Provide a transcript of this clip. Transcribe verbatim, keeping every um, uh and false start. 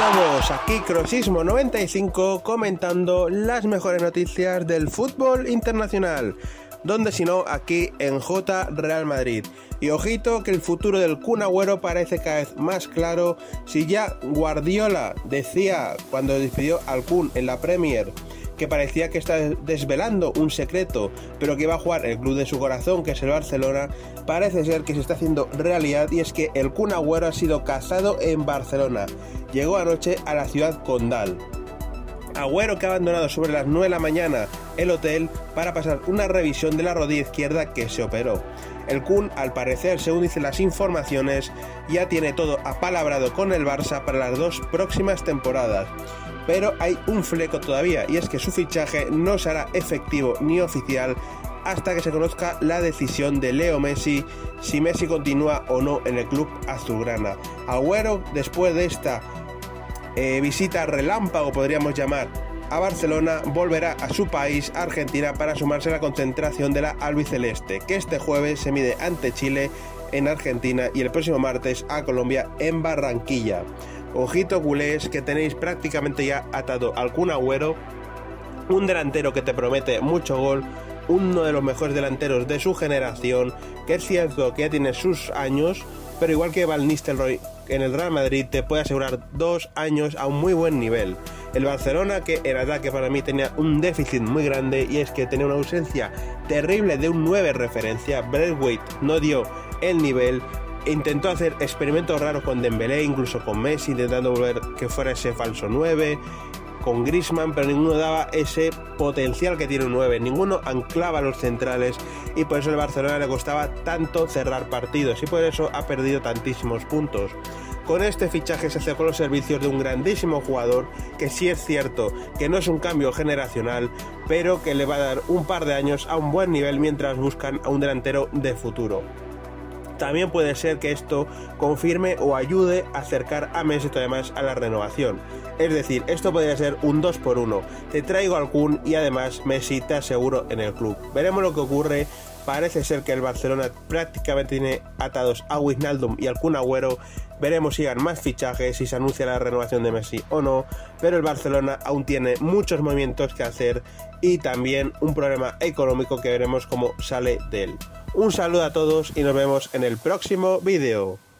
todos, aquí Crossismo noventa y cinco comentando las mejores noticias del fútbol internacional. Donde si no, aquí en J Real Madrid. Y ojito que el futuro del Kun Agüero parece cada vez más claro. Si ya Guardiola decía cuando despidió al Kun en la Premier que parecía que está desvelando un secreto, pero que iba a jugar el club de su corazón, que es el Barcelona, parece ser que se está haciendo realidad, y es que el Kun Agüero ha sido casado en Barcelona. Llegó anoche a la ciudad condal. Agüero, que ha abandonado sobre las nueve de la mañana el hotel para pasar una revisión de la rodilla izquierda que se operó. El Kun, al parecer, según dicen las informaciones, ya tiene todo apalabrado con el Barça para las dos próximas temporadas. Pero hay un fleco todavía, y es que su fichaje no será efectivo ni oficial hasta que se conozca la decisión de Leo Messi, si Messi continúa o no en el club azulgrana. Agüero, después de esta eh, visita relámpago, podríamos llamar, a Barcelona, volverá a su país, Argentina, para sumarse a la concentración de la albiceleste, que este jueves se mide ante Chile en Argentina y el próximo martes a Colombia en Barranquilla. Ojito, culés, que tenéis prácticamente ya atado al Kun Agüero, un delantero que te promete mucho gol, uno de los mejores delanteros de su generación, que es cierto que ya tiene sus años, pero igual que Van Nistelrooy en el Real Madrid te puede asegurar dos años a un muy buen nivel. El Barcelona, que en ataque para mí tenía un déficit muy grande, y es que tenía una ausencia terrible de un nueve referencia. Braithwaite no dio el nivel. Intentó hacer experimentos raros con Dembélé, incluso con Messi, intentando volver que fuera ese falso nueve, con Griezmann, pero ninguno daba ese potencial que tiene un nueve, ninguno anclaba a los centrales, y por eso el Barcelona le costaba tanto cerrar partidos, y por eso ha perdido tantísimos puntos. Con este fichaje se hace con los servicios de un grandísimo jugador, que sí es cierto que no es un cambio generacional, pero que le va a dar un par de años a un buen nivel mientras buscan a un delantero de futuro. También puede ser que esto confirme o ayude a acercar a Messi además a la renovación. Es decir, esto podría ser un dos por uno. Te traigo al Kun y además Messi te aseguro en el club. Veremos lo que ocurre. Parece ser que el Barcelona prácticamente tiene atados a Wijnaldum y al Kun Agüero. Veremos si llegan más fichajes, si se anuncia la renovación de Messi o no. Pero el Barcelona aún tiene muchos movimientos que hacer y también un problema económico que veremos cómo sale de él. Un saludo a todos y nos vemos en el próximo vídeo.